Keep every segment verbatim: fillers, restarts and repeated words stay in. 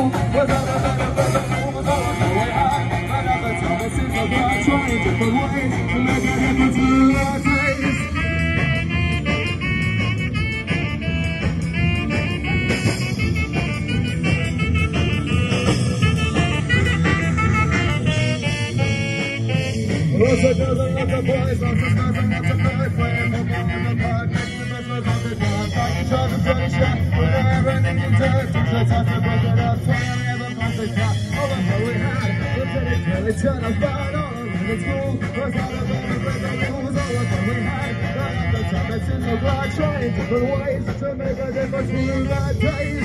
school. Was on a better, better move, was always the way high. Another time, it seems like I'm trying different ways to make a difference in our days. Also doesn't let the boys off the guys and wants a boy playing football in the park next to the best of the time. Baggy trousers, dirty shot, whatever everything you do. Two-shot toss to break it up, twenty on the other ones they got. All the fun we had, we're pretty clearly trying to find all around the school. Was all the better, breaking rules, all the fun we had. Right up the top, it's in the block, trying different ways to make a difference through our days.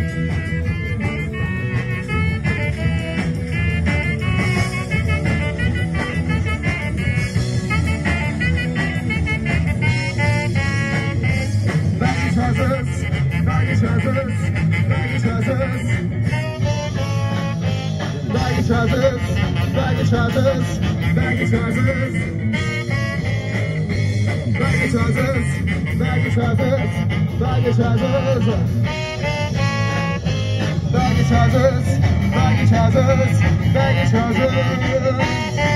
Baggy trousers, baggy trousers, baggy trousers, baggy trousers, baggy trousers, baggy trousers, baggy trousers, baggy trousers, baggy trousers, baggy trousers, baggy trousers.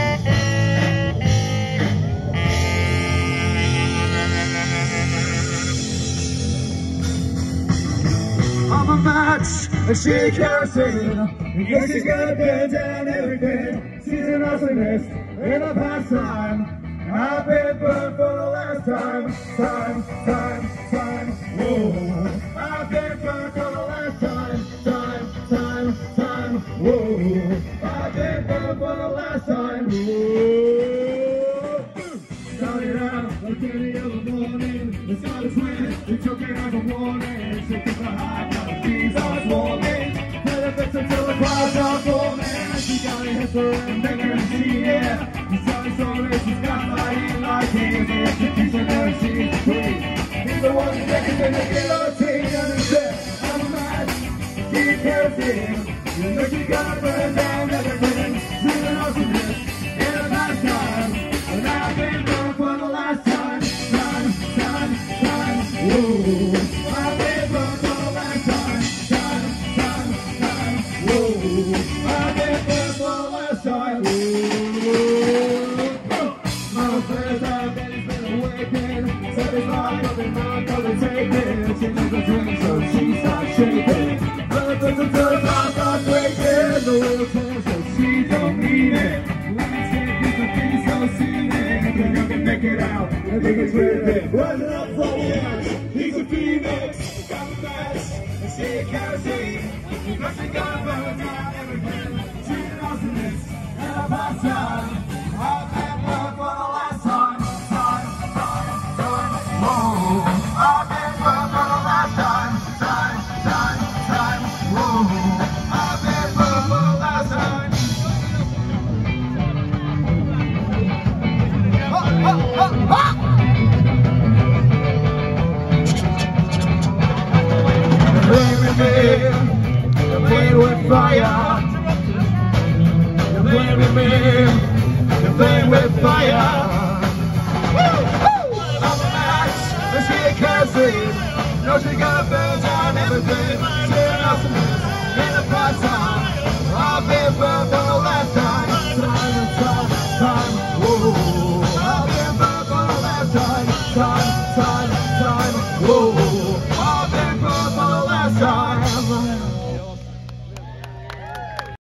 I'm a match, and she kerosene. And guess she's gonna burn down everything. She's an awesomeness in a pastime. I've been burned for the last time, time, time, time. Whoa. I've been burned for the last time, time, time, time. Whoa. I've been burned for the last time. Whoa. Started out like any other morning. The sun is winning. We took it as a warning. Sick of the high. I was warming, benefits until the clouds are forming. She got a hit for him, make her see, yeah. The sun is so rich, she's got fighting like he is the executioner, she's free. He's the one who's taking in the guillotine, and he said, I'm a match, she kerosene. You know she gotta burn down everything. She's an awesomeness in a last time. And I've been burned for the last time, time, time, time. Whoa, I've been burned for the last time. I've been there for the last time. My first time that he's been awakened. Said it's not nothing, not gonna take it. She needs a drink, so she starts shaking. Benefits until the time starts breaking. The real time, so she don't need it. Landscape is a piece so scenic. I think I can make it out. I think it's ripping. Rising up from the ash. He's a phoenix. Got the best. And she a kerosene. Because she got burn down everything. She's an awesomeness and a past time. I've been burned for the last time. Time, time, time. Whoa. I've been burned for the last time. Time, time, time. Whoa. I've been burned for the last time. Oh, oh, oh, oh. Play with me. You're playing with fire. You're playing with me. You're playing with fire. Woo! Woo! I'm a match, and she a kerosene. No, she gotta burn down everything. She's an awesome